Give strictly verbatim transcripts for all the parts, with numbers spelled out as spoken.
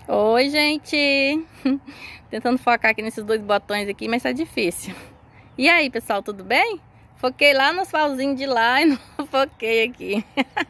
Oi, gente! Tentando focar aqui nesses dois botões aqui, mas tá difícil. E aí, pessoal, tudo bem? Foquei lá nos pauzinhos de lá e não foquei aqui.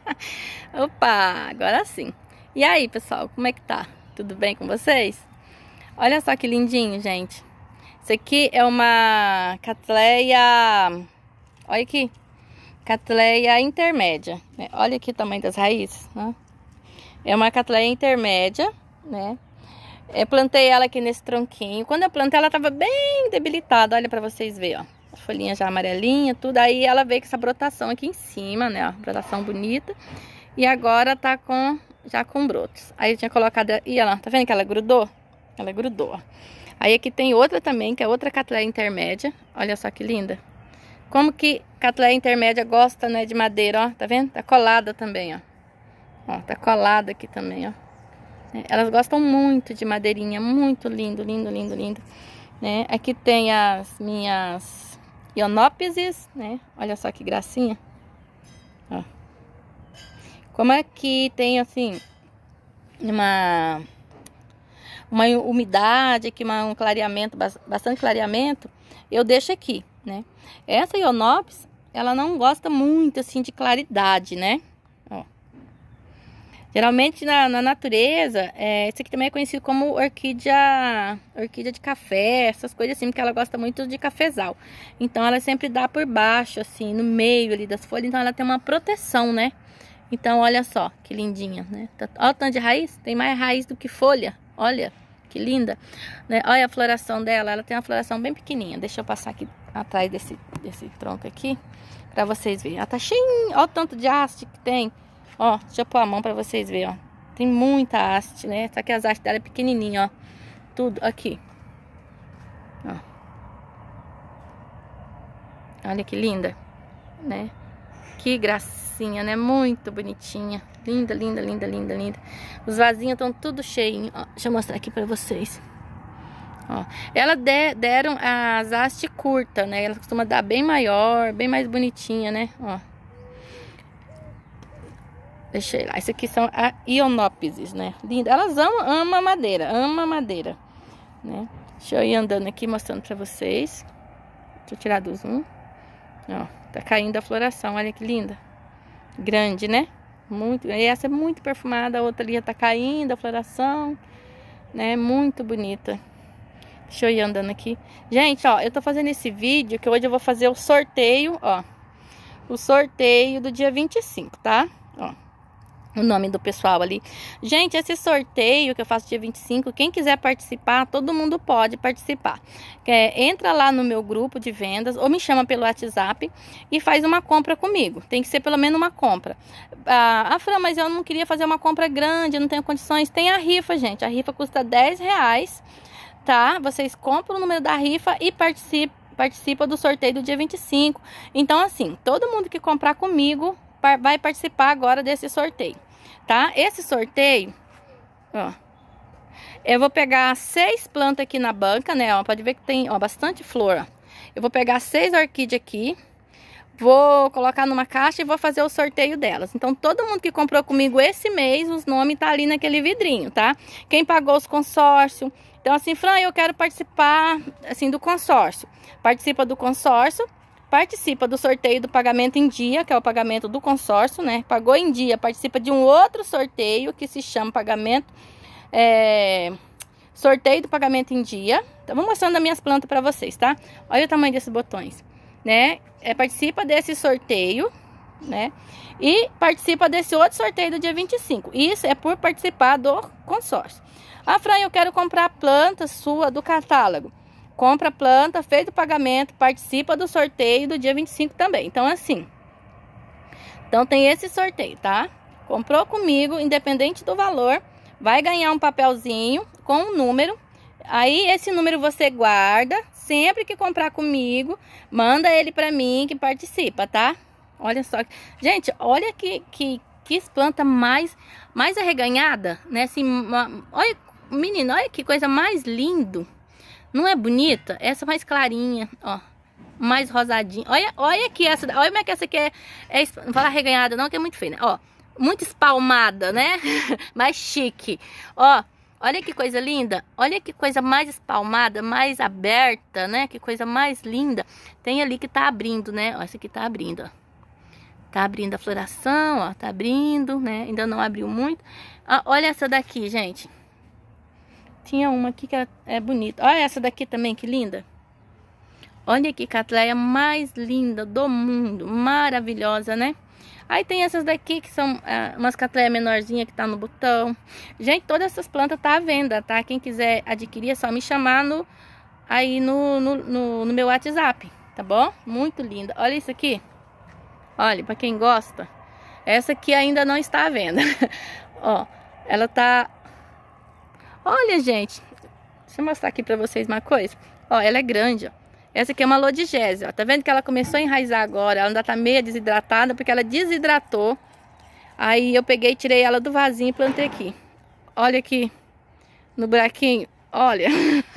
Opa, agora sim. E aí, pessoal, como é que tá? Tudo bem com vocês? Olha só que lindinho, gente. Isso aqui é uma Cattleya... Olha aqui. Cattleya intermédia. Olha aqui o tamanho das raízes, né? É uma Cattleya intermédia, né? Eu plantei ela aqui nesse tronquinho. Quando eu plantei, ela tava bem debilitada. Olha pra vocês verem, ó. As folhinhas já amarelinhas, tudo. Aí ela veio com essa brotação aqui em cima, né? Ó, brotação bonita. E agora tá com... já com brotos. Aí eu tinha colocado... Ih, olha lá, tá vendo que ela grudou? Ela grudou, ó. Aí aqui tem outra também, que é outra Cattleya intermédia. Olha só que linda. Como que Cattleya intermédia gosta, né, de madeira, ó. Tá vendo? Tá colada também, ó. Ó, tá colada aqui também, ó. Elas gostam muito de madeirinha, muito lindo, lindo, lindo, lindo, né? Aqui tem as minhas Ionopsis, né? Olha só que gracinha. Ó. Como aqui tem, assim, uma, uma umidade, aqui uma, um clareamento, bastante clareamento, eu deixo aqui, né? Essa Ionopsis, ela não gosta muito, assim, de claridade, né? Ó. Geralmente na, na natureza, é, esse aqui também é conhecido como orquídea, orquídea de café, essas coisas assim, porque ela gosta muito de cafezal. Então ela sempre dá por baixo, assim, no meio ali das folhas, então ela tem uma proteção, né? Então olha só, que lindinha, né? Olha o tanto de raiz, tem mais raiz do que folha, olha, que linda. Né? Olha a floração dela, ela tem uma floração bem pequenininha. Deixa eu passar aqui atrás desse, desse tronco aqui, pra vocês verem. Ela tá cheia, olha o tanto de haste que tem. Ó, deixa eu pôr a mão pra vocês verem, ó. Tem muita haste, né? Só que as hastes dela é pequenininha, ó. Tudo aqui. Ó. Olha que linda, né? Que gracinha, né? Muito bonitinha. Linda, linda, linda, linda, linda. Os vasinhos estão tudo cheinhos. Ó, deixa eu mostrar aqui pra vocês. Ó. Ela de, deram as hastes curtas, né? Ela costuma dar bem maior, bem mais bonitinha, né? Ó. Deixei lá. Isso aqui são a Ionopsis, né? Linda. Elas amam, amam madeira. Amam madeira. Né? Deixa eu ir andando aqui mostrando pra vocês. Deixa eu tirar do zoom. Ó, tá caindo a floração. Olha que linda. Grande, né? Muito. E essa é muito perfumada. A outra ali já tá caindo a floração. Né? Muito bonita. Deixa eu ir andando aqui. Gente, ó. Eu tô fazendo esse vídeo que hoje eu vou fazer o sorteio, ó. O sorteio do dia vinte e cinco, tá? Ó. O nome do pessoal ali. Gente, esse sorteio que eu faço dia vinte e cinco, quem quiser participar, todo mundo pode participar. É, entra lá no meu grupo de vendas ou me chama pelo WhatsApp e faz uma compra comigo. Tem que ser pelo menos uma compra. Ah, ah, Fran, mas eu não queria fazer uma compra grande, eu não tenho condições. Tem a rifa, gente. A rifa custa dez reais, tá? Vocês compram o número da rifa e participam, participa do sorteio do dia vinte e cinco. Então, assim, todo mundo que comprar comigo vai participar agora desse sorteio, tá? Esse sorteio, ó, eu vou pegar seis plantas aqui na banca, né? Ó, pode ver que tem, ó, bastante flor, ó. Eu vou pegar seis orquídeas aqui, vou colocar numa caixa e vou fazer o sorteio delas. Então, todo mundo que comprou comigo esse mês, os nomes tá ali naquele vidrinho, tá? Quem pagou os consórcios. Então, assim, Fran, eu quero participar, assim, do consórcio. Participa do consórcio. Participa do sorteio do pagamento em dia, que é o pagamento do consórcio, né? Pagou em dia, participa de um outro sorteio que se chama pagamento, é, sorteio do pagamento em dia. Então, vou mostrando as minhas plantas para vocês, tá? Olha o tamanho desses botões, né? É, participa desse sorteio, né? E participa desse outro sorteio do dia vinte e cinco. Isso é por participar do consórcio. Ah, Fran, eu quero comprar planta sua do catálogo. Compra a planta, fez o pagamento, participa do sorteio do dia vinte e cinco também. Então, assim. Então, tem esse sorteio, tá? Comprou comigo, independente do valor, vai ganhar um papelzinho com um número. Aí, esse número você guarda. Sempre que comprar comigo, manda ele pra mim que participa, tá? Olha só. Gente, olha que, que, que planta mais, mais arreganhada, né? Assim, uma, olha, menina, olha que coisa mais lindo. Não é bonita? Essa mais clarinha, ó. Mais rosadinha. Olha, olha aqui essa. Olha como é que essa aqui é. é não vou falar reganhada não, que é muito feia, né? Ó, muito espalmada, né? Mais chique. Ó, Olha que coisa linda. Olha que coisa mais espalmada, mais aberta, né? Que coisa mais linda. Tem ali que tá abrindo, né? Ó, essa aqui tá abrindo, ó. Tá abrindo a floração, ó. Tá abrindo, né? Ainda não abriu muito. Ah, olha essa daqui, gente. Tinha uma aqui que é bonita. Olha essa daqui também, que linda. Olha que catleia mais linda do mundo. Maravilhosa, né? Aí tem essas daqui que são ah, umas catleia menorzinha que tá no botão. Gente, todas essas plantas tá à venda, tá? Quem quiser adquirir é só me chamar no, aí no, no, no, no meu WhatsApp, tá bom? Muito linda. Olha isso aqui. Olha, pra quem gosta. Essa aqui ainda não está à venda. Ó, ela tá... Olha, gente. Deixa eu mostrar aqui pra vocês uma coisa. Ó, ela é grande, ó. Essa aqui é uma lodigésia, ó. Tá vendo que ela começou a enraizar agora? Ela ainda tá meio desidratada, porque ela desidratou. Aí eu peguei, tirei ela do vasinho e plantei aqui. Olha aqui, no buraquinho. Olha.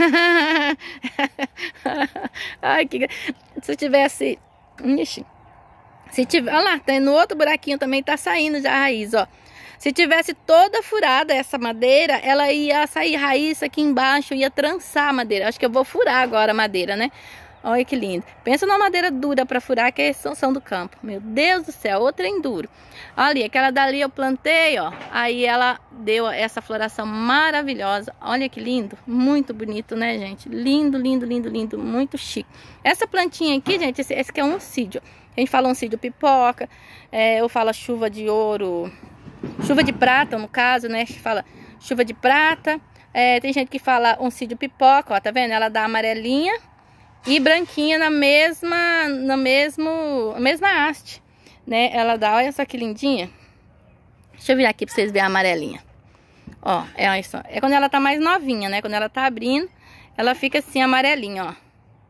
Ai, que... Se eu tivesse... Ixi. Se tiver... Olha lá, tem no outro buraquinho também tá saindo já a raiz, ó. Se tivesse toda furada essa madeira, ela ia sair raiz aqui embaixo, ia trançar a madeira. Acho que eu vou furar agora a madeira, né? Olha que lindo. Pensa numa madeira dura para furar, que é a extensão do campo. Meu Deus do céu, outra enduro. Ali, aquela dali eu plantei, ó. Aí ela deu essa floração maravilhosa. Olha que lindo. Muito bonito, né, gente? Lindo, lindo, lindo, lindo. Muito chique. Essa plantinha aqui, gente, esse, esse aqui é um oncídio. A gente fala oncídio pipoca. É, eu falo chuva de ouro... Chuva de prata, no caso, né? Fala chuva de prata. É, tem gente que fala oncídio pipoca, ó. Tá vendo? Ela dá amarelinha e branquinha na mesma, na mesmo, mesma haste, né? Ela dá, olha só que lindinha. Deixa eu virar aqui pra vocês verem a amarelinha. Ó, é isso. É quando ela tá mais novinha, né? Quando ela tá abrindo, ela fica assim amarelinha, ó.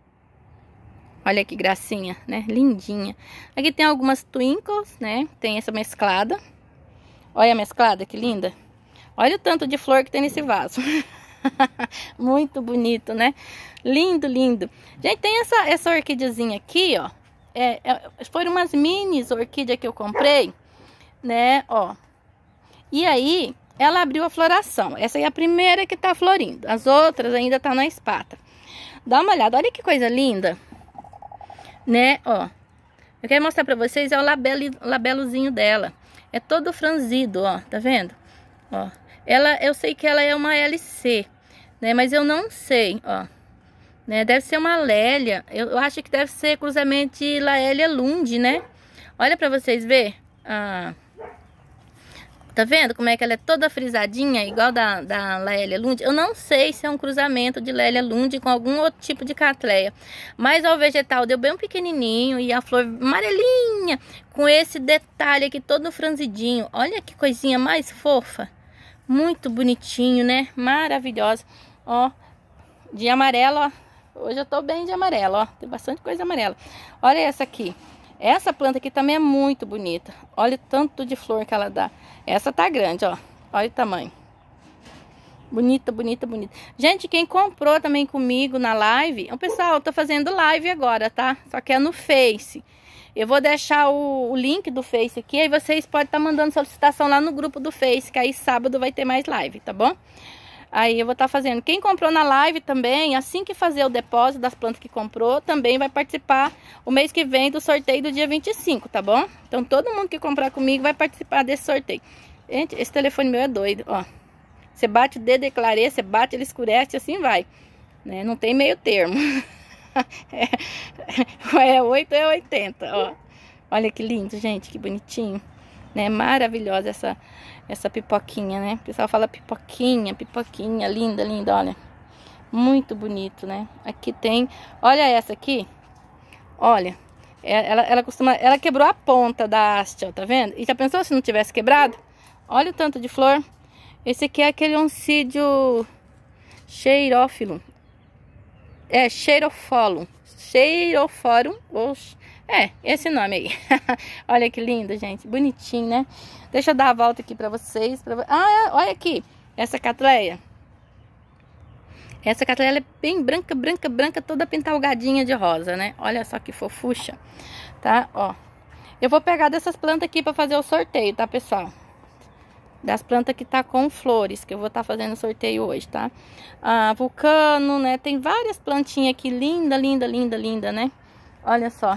Olha que gracinha, né? Lindinha. Aqui tem algumas twinkles, né? Tem essa mesclada. Olha a mesclada, que linda. Olha o tanto de flor que tem nesse vaso. Muito bonito, né? Lindo, lindo. Gente, tem essa, essa orquídeazinha aqui, ó. É, é, foram umas minis orquídeas que eu comprei, né? Ó. E aí, ela abriu a floração. Essa aí é a primeira que tá florindo. As outras ainda tá na espata. Dá uma olhada. Olha que coisa linda. Né? Ó. Eu quero mostrar pra vocês é o labelo, labelozinho dela. É todo franzido, ó, tá vendo? Ó, ela, eu sei que ela é uma L C, né? Mas eu não sei, ó. Né? Deve ser uma Lélia. Eu, eu acho que deve ser cruzamento de Laélia Lund, né? Olha pra vocês verem. Ah, tá vendo como é que ela é toda frisadinha, igual da, da Laélia Lund? Eu não sei se é um cruzamento de Laélia Lund com algum outro tipo de catleia. Mas ó, o vegetal deu bem pequenininho e a flor amarelinha, com esse detalhe aqui todo franzidinho. Olha que coisinha mais fofa. Muito bonitinho, né? Maravilhosa. Ó, de amarelo, ó. Hoje eu tô bem de amarelo, ó. Tem bastante coisa amarela. Olha essa aqui. Essa planta aqui também é muito bonita. Olha o tanto de flor que ela dá. Essa tá grande, ó. Olha o tamanho. Bonita, bonita, bonita. Gente, quem comprou também comigo na live... O pessoal, eu tô fazendo live agora, tá? Só que é no Face. Eu vou deixar o, o link do Face aqui. Aí vocês podem estar tá mandando solicitação lá no grupo do Face. Que aí sábado vai ter mais live, tá bom? Aí eu vou estar tá fazendo. Quem comprou na live também, assim que fazer o depósito das plantas que comprou, também vai participar o mês que vem do sorteio do dia vinte e cinco, tá bom? Então todo mundo que comprar comigo vai participar desse sorteio. Gente, esse telefone meu é doido, ó. Você bate o dedo e clareia, você bate, ele escurece, assim vai. Né? Não tem meio termo. é, é oito, é oitenta, ó. Olha que lindo, gente, que bonitinho. Né? Maravilhosa essa, essa pipoquinha, né? O pessoal fala pipoquinha, pipoquinha, linda, linda, olha. Muito bonito, né? Aqui tem, olha essa aqui. Olha, ela, ela costuma, ela quebrou a ponta da haste, ó, tá vendo? E já pensou se não tivesse quebrado? Olha o tanto de flor. Esse aqui é aquele oncídio Xerófilo. É, Xerofolum. Xeroforum, oxe. É, esse nome aí. Olha que lindo, gente. Bonitinho, né? Deixa eu dar a volta aqui pra vocês. Pra... Ah, olha aqui. Essa catleia. Essa catleia ela é bem branca, branca, branca. Toda pintalgadinha de rosa, né? Olha só que fofucha. Tá? Ó. Eu vou pegar dessas plantas aqui pra fazer o sorteio, tá, pessoal? das plantas que tá com flores, que eu vou estar tá fazendo sorteio hoje, tá? Ah, vulcano, né? Tem várias plantinhas aqui, linda, linda, linda, linda, né? Olha só.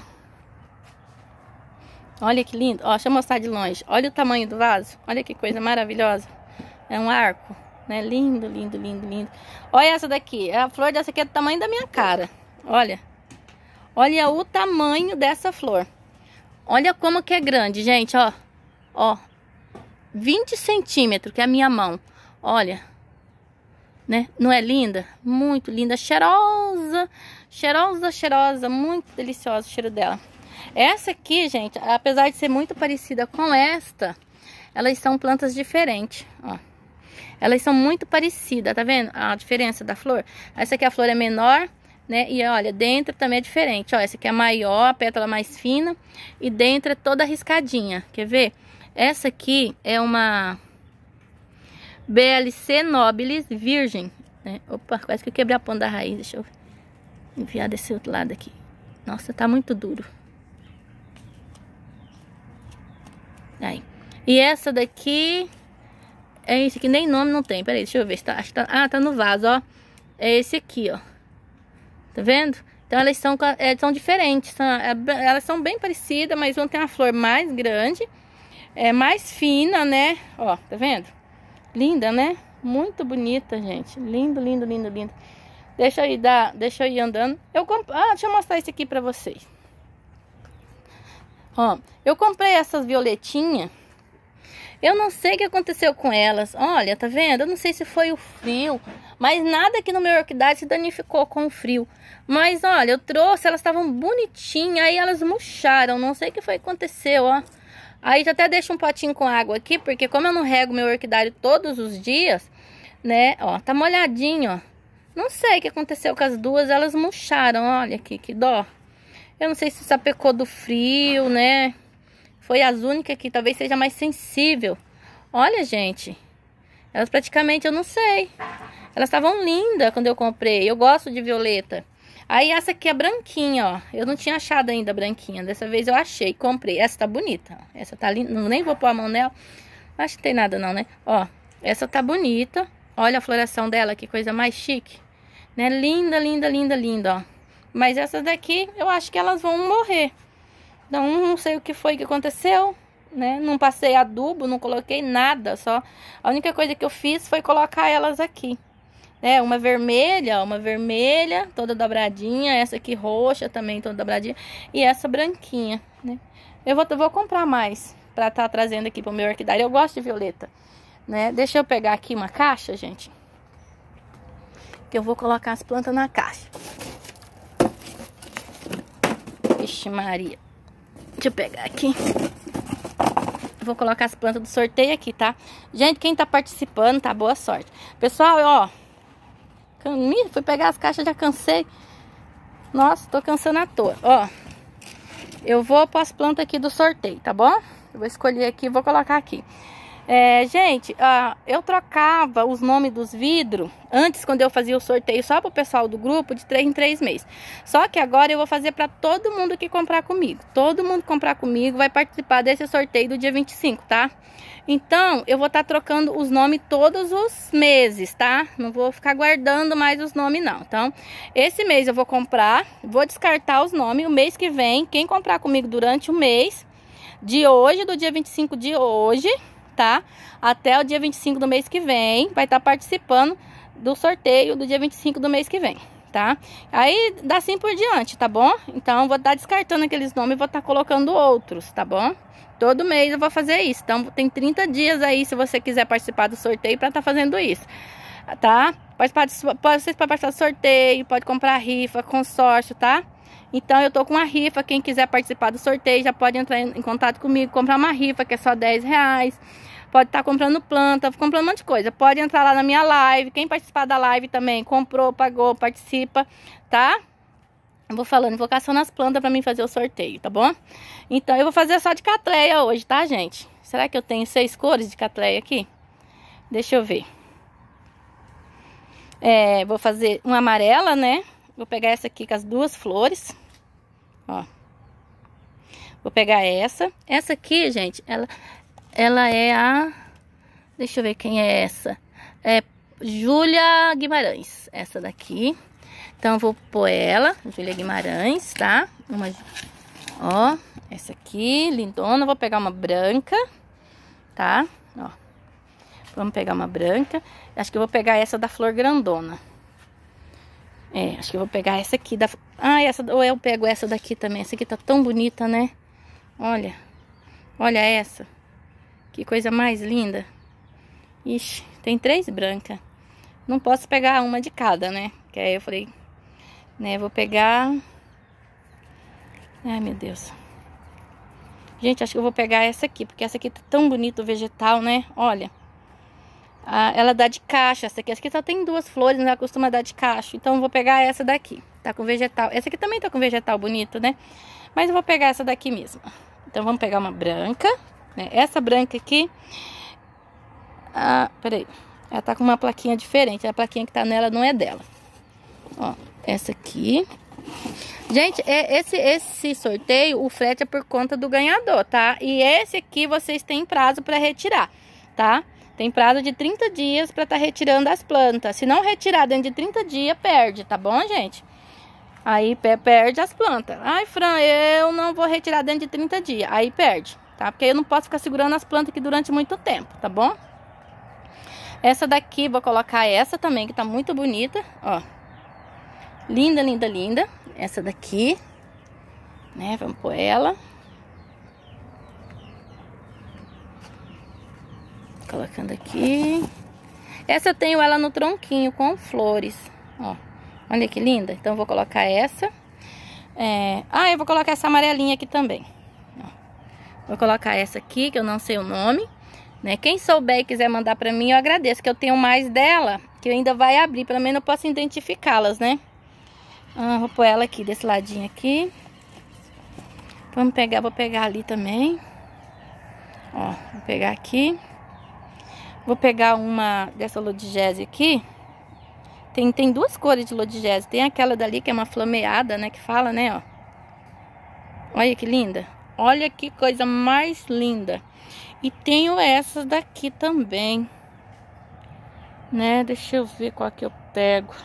Olha que lindo. Ó, deixa eu mostrar de longe. Olha o tamanho do vaso. Olha que coisa maravilhosa. É um arco, né? Lindo, lindo, lindo, lindo. Olha essa daqui. A flor dessa aqui é do tamanho da minha cara. Olha. Olha o tamanho dessa flor. Olha como que é grande, gente, ó. Ó. vinte centímetros, que é a minha mão. Olha. Né? Não é linda? Muito linda. Cheirosa. Cheirosa, cheirosa. Muito deliciosa o cheiro dela. Essa aqui, gente, apesar de ser muito parecida com esta, elas são plantas diferentes, ó. Elas são muito parecidas, tá vendo a diferença da flor? Essa aqui a flor é menor, né? E olha, dentro também é diferente, ó. Essa aqui é maior, a pétala mais fina e dentro é toda riscadinha. Quer ver? Essa aqui é uma B L C nobilis virgem, né? Opa, quase que eu quebrei a ponta da raiz. Deixa eu enviar desse outro lado aqui. Nossa, tá muito duro. Aí. E essa daqui é esse aqui, nem nome não tem. Peraí, deixa eu ver se tá, acho que tá. Ah, tá no vaso, ó. É esse aqui, ó. Tá vendo? Então elas são, é, são diferentes. São, é, elas são bem parecidas, mas uma tem uma flor mais grande, é mais fina, né? Ó, tá vendo? Linda, né? Muito bonita, gente. Lindo, lindo, lindo, lindo. Deixa eu ir dar, deixa eu ir andando. Eu comp... Ah, deixa eu mostrar isso aqui pra vocês. Ó, eu comprei essas violetinhas. Eu não sei o que aconteceu com elas. Olha, tá vendo? Eu não sei se foi o frio, mas nada aqui no meu orquidária se danificou com o frio. Mas olha, eu trouxe, elas estavam bonitinhas, aí elas murcharam. Não sei o que foi que aconteceu, ó. Aí já até deixo um potinho com água aqui, porque como eu não rego meu orquidário todos os dias, né? Ó, tá molhadinho, ó. Não sei o que aconteceu com as duas, elas murcharam. Olha aqui, que dó. Eu não sei se sapecou do frio, né? Foi as únicas que talvez seja mais sensível. Olha, gente. Elas praticamente, eu não sei. Elas estavam lindas quando eu comprei. Eu gosto de violeta. Aí essa aqui é branquinha, ó. Eu não tinha achado ainda a branquinha. Dessa vez eu achei, comprei. Essa tá bonita. Essa tá linda. Nem vou pôr a mão nela. Acho que tem nada não, né? Ó, essa tá bonita. Olha a floração dela, que coisa mais chique. Né? Linda, linda, linda, linda, ó. Mas essas daqui, eu acho que elas vão morrer. Então, não sei o que foi que aconteceu, né? Não passei adubo, não coloquei nada, só... A única coisa que eu fiz foi colocar elas aqui, né? Uma vermelha, uma vermelha, toda dobradinha. Essa aqui roxa também, toda dobradinha. E essa branquinha, né? Eu vou, eu vou comprar mais pra estar trazendo aqui pro meu orquidário. Eu gosto de violeta, né? Deixa eu pegar aqui uma caixa, gente. Que eu vou colocar as plantas na caixa. Vixe Maria. Deixa eu pegar aqui. Vou colocar as plantas do sorteio aqui, tá? Gente, quem tá participando, tá? Boa sorte. Pessoal, ó. Fui pegar as caixas, já cansei. Nossa, tô cansando à toa. Ó. Eu vou para as plantas aqui do sorteio, tá bom? Eu vou escolher aqui e vou colocar aqui. É, gente, uh, eu trocava os nomes dos vidros antes, quando eu fazia o sorteio só pro pessoal do grupo, de três em três meses. Só que agora eu vou fazer para todo mundo que comprar comigo. Todo mundo que comprar comigo vai participar desse sorteio do dia vinte e cinco, tá? Então, eu vou estar tá trocando os nomes todos os meses, tá? Não vou ficar guardando mais os nomes, não. Então, esse mês eu vou comprar, vou descartar os nomes. O mês que vem, quem comprar comigo durante o mês de hoje, do dia vinte e cinco de hoje... tá? Até o dia vinte e cinco do mês que vem, vai estar tá participando do sorteio do dia vinte e cinco do mês que vem, tá? Aí, dá assim por diante, tá bom? Então, vou estar tá descartando aqueles nomes e vou estar tá colocando outros, tá bom? Todo mês eu vou fazer isso. Então, tem trinta dias aí, se você quiser participar do sorteio, para estar tá fazendo isso, tá? Pode participar, pode, vocês podem participar do sorteio, pode comprar rifa, consórcio, tá? Então, eu tô com uma rifa. Quem quiser participar do sorteio já pode entrar em, em contato comigo, comprar uma rifa, que é só dez reais. Pode estar tá comprando planta, comprando um monte de coisa. Pode entrar lá na minha live. Quem participar da live também, comprou, pagou, participa, tá? Eu vou falando, invocação nas plantas pra mim fazer o sorteio, tá bom? Então, eu vou fazer só de catleia hoje, tá, gente? Será que eu tenho seis cores de catleia aqui? Deixa eu ver. É, vou fazer uma amarela, né? Vou pegar essa aqui com as duas flores. Ó. Vou pegar essa. Essa aqui, gente, ela, ela é a Deixa eu ver quem é essa. É Júlia Guimarães, essa daqui. Então, eu vou pôr ela, Júlia Guimarães, tá? Uma, ó, essa aqui, lindona. Vou pegar uma branca, tá? Ó, vamos pegar uma branca. Acho que eu vou pegar essa da flor grandona. É, acho que eu vou pegar essa aqui da... Ah, essa... Ou eu pego essa daqui também. Essa aqui tá tão bonita, né? Olha. Olha essa. Que coisa mais linda. Ixi, tem três brancas. Não posso pegar uma de cada, né? Que aí eu falei... Né, vou pegar... Ai, meu Deus. Gente, acho que eu vou pegar essa aqui. Porque essa aqui tá tão bonita o vegetal, né? Olha. Ah, ela dá de cacho, essa aqui, essa aqui só tem duas flores, não costuma dar de cacho. Então eu vou pegar essa daqui, tá com vegetal. Essa aqui também tá com vegetal bonito, né? Mas eu vou pegar essa daqui mesmo. Então vamos pegar uma branca, né? Essa branca aqui, ah, peraí, ela tá com uma plaquinha diferente. A plaquinha que tá nela não é dela. Ó, essa aqui. Gente, é, esse, esse sorteio, o frete é por conta do ganhador, tá? E esse aqui vocês têm prazo pra retirar, tá? Tem prazo de trinta dias para estar tá retirando as plantas. Se não retirar dentro de trinta dias, perde, tá bom, gente? Aí perde as plantas. Ai, Fran, eu não vou retirar dentro de trinta dias. Aí perde, tá? Porque eu não posso ficar segurando as plantas aqui durante muito tempo, tá bom? Essa daqui, vou colocar essa também, que tá muito bonita, ó. Linda, linda, linda. Essa daqui, né? Vamos pôr ela. Colocando aqui. Essa eu tenho ela no tronquinho com flores. Ó, olha que linda. Então eu vou colocar essa. É... Ah, eu vou colocar essa amarelinha aqui também. Ó, vou colocar essa aqui, que eu não sei o nome, né? Quem souber e quiser mandar pra mim, eu agradeço. Que eu tenho mais dela, que ainda vai abrir. Pelo menos eu posso identificá-las, né? Ah, vou pôr ela aqui, desse ladinho aqui. Vamos pegar, vou pegar ali também. Ó, vou pegar aqui. Vou pegar uma dessa lodigese aqui. Tem, tem duas cores de lodigese. Tem aquela dali que é uma flameada, né? Que fala, né? Ó. Olha que linda. Olha que coisa mais linda. E tenho essas daqui também. Né? Deixa eu ver qual que eu pego.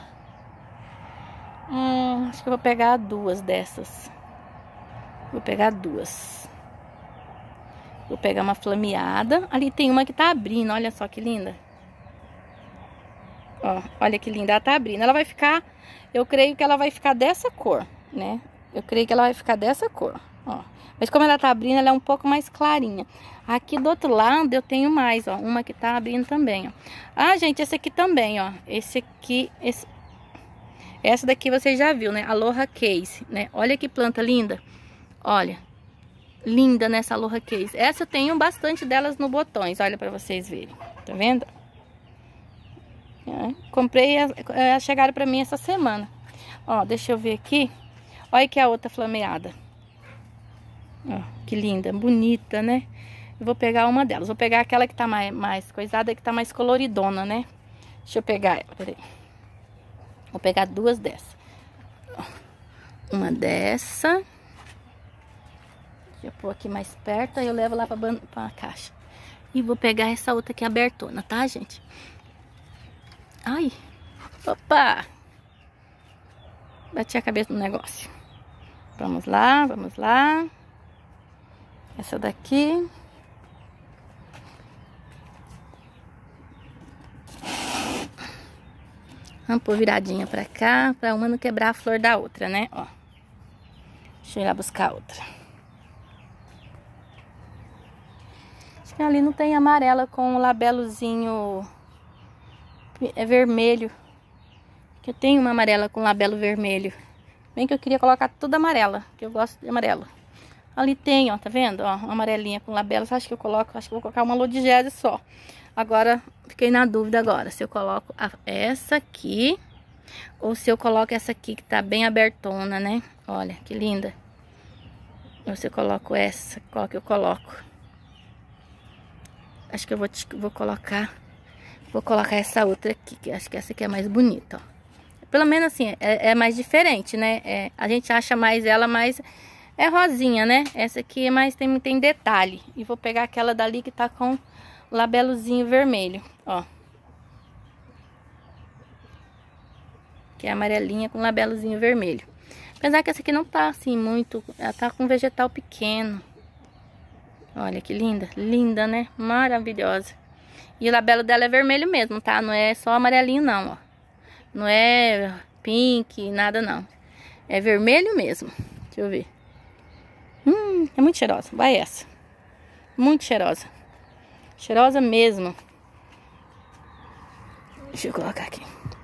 Hum, acho que eu vou pegar duas dessas. Vou pegar duas. Vou pegar uma flameada. Ali tem uma que tá abrindo. Olha só que linda. Ó, olha que linda. Ela tá abrindo. Ela vai ficar... Eu creio que ela vai ficar dessa cor, né? Eu creio que ela vai ficar dessa cor. Ó. Mas como ela tá abrindo, ela é um pouco mais clarinha. Aqui do outro lado eu tenho mais, ó. Uma que tá abrindo também, ó. Ah, gente, esse aqui também, ó. Esse aqui... Esse... Essa daqui você já viu, né? Aloha Case, né? Olha que planta linda. Olha. Linda nessa Aloha Case. Essa eu tenho bastante delas no botões. Olha pra vocês verem. Tá vendo? É, comprei, é, chegaram pra mim essa semana. Ó, deixa eu ver aqui. Olha que a outra flameada. Ó, que linda, bonita, né? Eu vou pegar uma delas. Vou pegar aquela que tá mais, mais coisada, que tá mais coloridona, né? Deixa eu pegar ela, peraí. Vou pegar duas dessas. Uma dessa. Deixa eu pôr aqui mais perto, aí eu levo lá pra, pra caixa. E vou pegar essa outra aqui abertona, tá, gente? Ai, opa! Bati a cabeça no negócio. Vamos lá, vamos lá. Essa daqui. Vamos pôr viradinha pra cá, pra uma não quebrar a flor da outra, né? Ó. Deixa eu ir lá buscar outra. Acho que ali não tem amarela com o labelozinho é vermelho. Que eu tenho uma amarela com labelo vermelho. Bem que eu queria colocar tudo amarela, que eu gosto de amarelo. Ali tem, ó, tá vendo? Ó, uma amarelinha com labelo. Acho que eu coloco, acho que eu vou colocar uma lodigese só. Agora, fiquei na dúvida agora, se eu coloco a, essa aqui ou se eu coloco essa aqui que tá bem abertona, né? Olha, que linda. Ou se eu coloco essa, qual que eu coloco? Acho que eu vou, vou colocar... Vou colocar essa outra aqui, que acho que essa aqui é mais bonita, ó. Pelo menos assim, é, é mais diferente, né? É, a gente acha mais ela mais... É rosinha, né? Essa aqui é mais, tem, tem detalhe. E vou pegar aquela dali que tá com labelozinho vermelho, ó. Que é amarelinha com labelozinho vermelho. Apesar que essa aqui não tá assim muito, ela tá com vegetal pequeno. Olha que linda, linda, né? Maravilhosa. E o labelo dela é vermelho mesmo, tá? Não é só amarelinho não, ó. Não é pink, nada não. É vermelho mesmo. Deixa eu ver. Hum, é muito cheirosa. Vai essa. Muito cheirosa. Cheirosa mesmo. Deixa eu colocar aqui.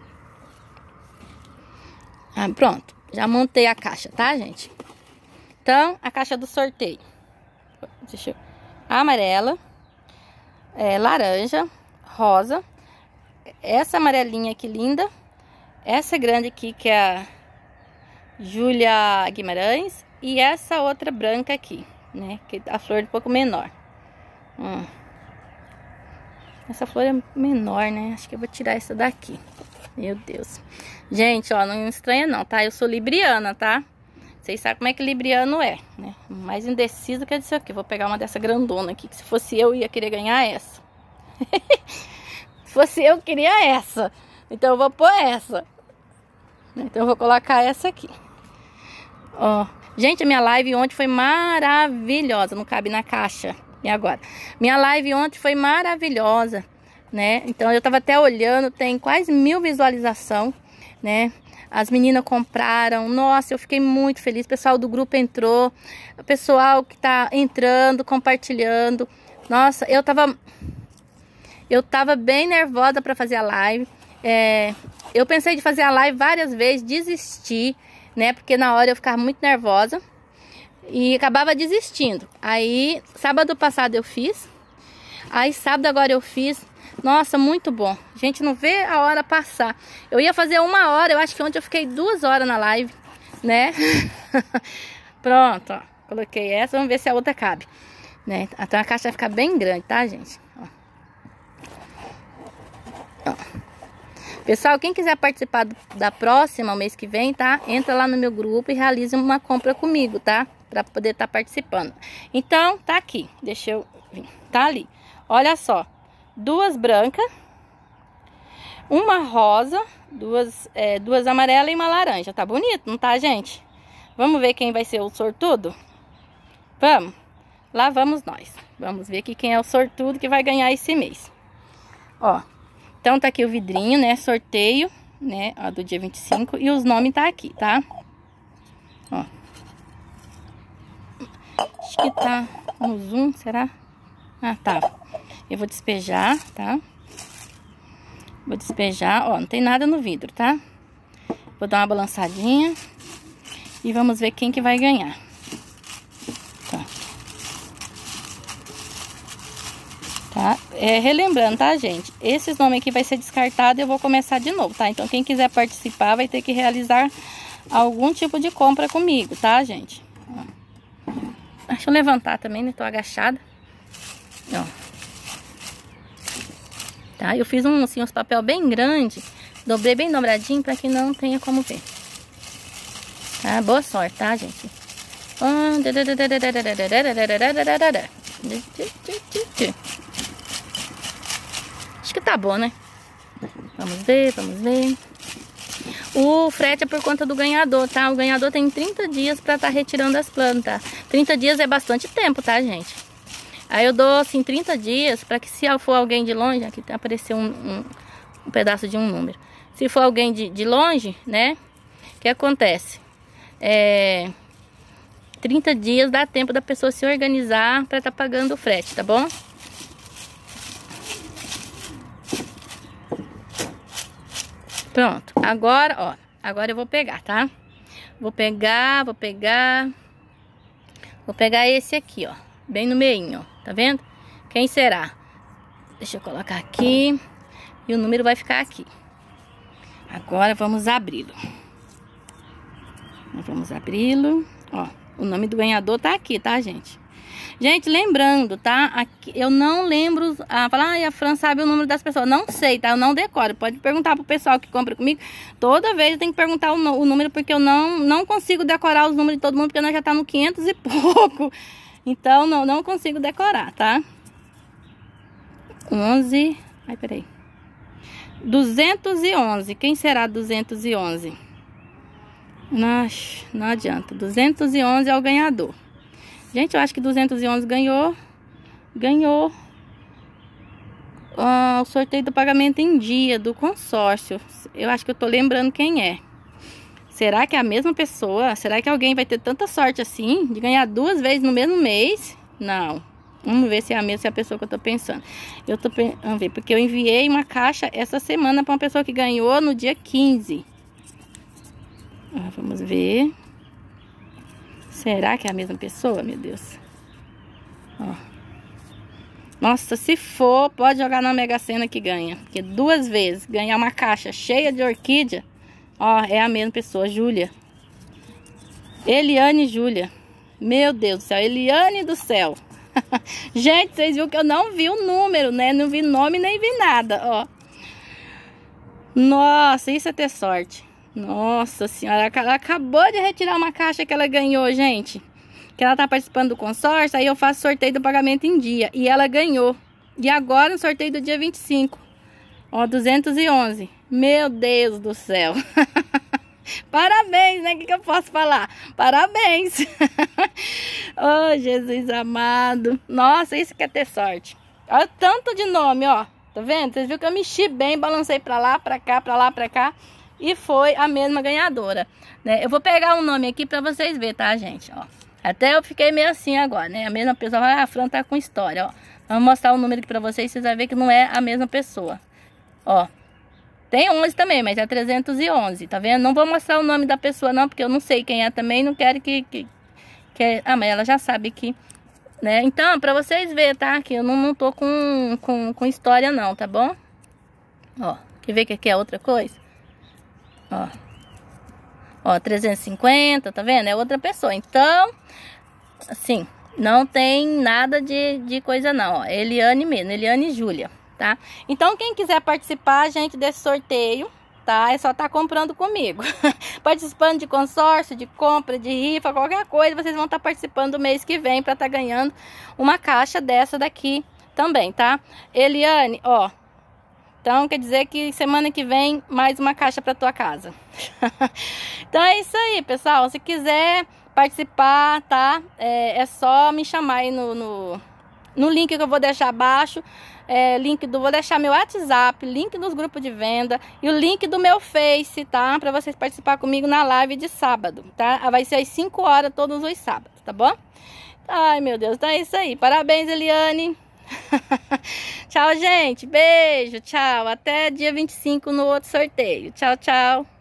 Ah, pronto. Já montei a caixa, tá, gente? Então, a caixa do sorteio. Deixa eu... Amarela. É, laranja. Rosa. Essa amarelinha aqui, linda. Essa grande aqui, que é a Júlia Guimarães. E essa outra branca aqui, né? Que a flor é um pouco menor. Hum. Essa flor é menor, né? Acho que eu vou tirar essa daqui. Meu Deus. Gente, ó, não estranha não, tá? Eu sou libriana, tá? Vocês sabem como é que libriano é, né? Mais indeciso que disso aqui. Vou pegar uma dessa grandona aqui, que se fosse eu, ia querer ganhar essa. Se fosse eu, queria essa. Então eu vou pôr essa. Então eu vou colocar essa aqui. Ó. Gente, a minha live ontem foi maravilhosa. Não cabe na caixa. E agora? Minha live ontem foi maravilhosa, né? Então eu tava até olhando, tem quase mil visualizações, né? As meninas compraram. Nossa, eu fiquei muito feliz. O pessoal do grupo entrou. O pessoal que tá entrando, compartilhando. Nossa, eu tava... Eu tava bem nervosa pra fazer a live. É, eu pensei de fazer a live várias vezes, desisti, né? Porque na hora eu ficava muito nervosa e acabava desistindo. Aí, sábado passado eu fiz. Aí, sábado agora eu fiz. Nossa, muito bom. Gente, não vê a hora passar. Eu ia fazer uma hora, eu acho que ontem eu fiquei duas horas na live, né? Pronto, ó. Coloquei essa, vamos ver se a outra cabe, né? Então a caixa vai ficar bem grande, tá, gente? Ó. Ó. Pessoal, quem quiser participar da próxima, o mês que vem, tá? Entra lá no meu grupo e realize uma compra comigo, tá? Pra poder estar tá participando. Então, tá aqui. Deixa eu vir. Tá ali. Olha só. Duas brancas. Uma rosa. Duas, é, duas amarelas e uma laranja. Tá bonito, não tá, gente? Vamos ver quem vai ser o sortudo? Vamos. Lá vamos nós. Vamos ver aqui quem é o sortudo que vai ganhar esse mês. Ó. Então tá aqui o vidrinho, né? Sorteio, né? Ó, do dia vinte e cinco. E os nomes tá aqui, tá? Ó. Acho que tá no zoom, será? Ah, tá. Eu vou despejar, tá? Vou despejar. Ó, não tem nada no vidro, tá? Vou dar uma balançadinha. E vamos ver quem que vai ganhar. Tá. Tá? É, relembrando, tá, gente? Esses nomes aqui vai ser descartado e eu vou começar de novo, tá? Então, quem quiser participar vai ter que realizar algum tipo de compra comigo, tá, gente? Ó. Deixa eu levantar também, né? Tô agachada. Ó. Tá? Eu fiz um, assim, uns papel bem grande. Dobrei bem dobradinho pra que não tenha como ver. Tá? Boa sorte, tá, gente? Acho que tá bom, né? Vamos ver, vamos ver. O frete é por conta do ganhador, tá? O ganhador tem trinta dias pra tá retirando as plantas. trinta dias é bastante tempo, tá, gente? Aí eu dou, assim, trinta dias pra que se for alguém de longe... Aqui apareceu um, um, um pedaço de um número. Se for alguém de, de longe, né? O que acontece? É... trinta dias dá tempo da pessoa se organizar pra tá pagando o frete, tá bom? Pronto, agora, ó, agora eu vou pegar, tá? Vou pegar, vou pegar, vou pegar esse aqui, ó, bem no meinho, ó, tá vendo? Quem será? Deixa eu colocar aqui e o número vai ficar aqui. Agora vamos abri-lo. Vamos abri-lo, ó, o nome do ganhador tá aqui, tá, gente? Gente, lembrando, tá? Aqui, eu não lembro... Ah, falar, ah, a Fran sabe o número das pessoas. Não sei, tá? Eu não decoro. Pode perguntar pro pessoal que compra comigo. Toda vez eu tenho que perguntar o, o número, porque eu não, não consigo decorar os números de todo mundo, porque nós já tá no quinhentos e pouco. Então, não, não consigo decorar, tá? onze. Ai, peraí. duzentos e onze. Quem será duzentos e onze? Não, não adianta. duzentos e onze é o ganhador. Gente, eu acho que duzentos e onze ganhou. Ganhou. Ah, o sorteio do pagamento em dia do consórcio. Eu acho que eu tô lembrando quem é. Será que é a mesma pessoa? Será que alguém vai ter tanta sorte assim de ganhar duas vezes no mesmo mês? Não. Vamos ver se é a mesma, se é a pessoa que eu tô pensando. Eu tô pensando, vamos ver, porque eu enviei uma caixa essa semana para uma pessoa que ganhou no dia quinze. Ah, vamos ver. Será que é a mesma pessoa, meu Deus? Ó. Nossa, se for, pode jogar na Mega Sena que ganha. Porque duas vezes ganhar uma caixa cheia de orquídea, ó, é a mesma pessoa, Júlia. Eliane Júlia. Meu Deus do céu, Eliane do céu. Gente, vocês viram que eu não vi o número, né? Não vi nome, nem vi nada, ó. Nossa, isso é ter sorte. Nossa senhora, ela acabou de retirar uma caixa que ela ganhou, gente. Que ela tá participando do consórcio, aí eu faço sorteio do pagamento em dia. E ela ganhou. E agora no sorteio do dia vinte e cinco. Ó, duzentos e onze. Meu Deus do céu. Parabéns, né? O que, que eu posso falar? Parabéns. Oh, Jesus amado. Nossa, isso que é ter sorte. Olha o tanto de nome, ó. Tá vendo? Vocês viram que eu mexi bem, balancei pra lá, pra cá, pra lá, pra cá. E foi a mesma ganhadora, né? Eu vou pegar um nome aqui pra vocês verem, tá, gente? Ó. Até eu fiquei meio assim agora, né? A mesma pessoa, ah, a Fran tá com história, ó. Vamos mostrar o número aqui pra vocês, vocês vão ver que não é a mesma pessoa. Ó. Tem onze também, mas é trezentos e onze, tá vendo? Não vou mostrar o nome da pessoa não, porque eu não sei quem é também, não quero que... que, que... Ah, mas ela já sabe que... né? Então, pra vocês verem, tá? Que eu não, não tô com, com, com história não, tá bom? Ó, quer ver que aqui é outra coisa? Ó. Ó, trezentos e cinquenta, tá vendo? É outra pessoa. Então, assim, não tem nada de, de coisa não, ó. Eliane mesmo, Eliane Júlia, tá? Então, quem quiser participar, gente, desse sorteio, tá? É só tá comprando comigo. Participando de consórcio, de compra, de rifa, qualquer coisa, vocês vão estar tá participando do mês que vem pra estar tá ganhando uma caixa dessa daqui também, tá? Eliane, ó. Então, quer dizer que semana que vem, mais uma caixa para tua casa. Então, é isso aí, pessoal. Se quiser participar, tá? É, é só me chamar aí no, no, no link que eu vou deixar abaixo. É, link do, vou deixar meu WhatsApp, link dos grupos de venda e o link do meu Face, tá? Para vocês participar comigo na live de sábado, tá? Vai ser às cinco horas todos os sábados, tá bom? Ai, meu Deus, então é isso aí. Parabéns, Eliane. Tchau, gente. Beijo, tchau. Até dia vinte e cinco no outro sorteio. Tchau, tchau.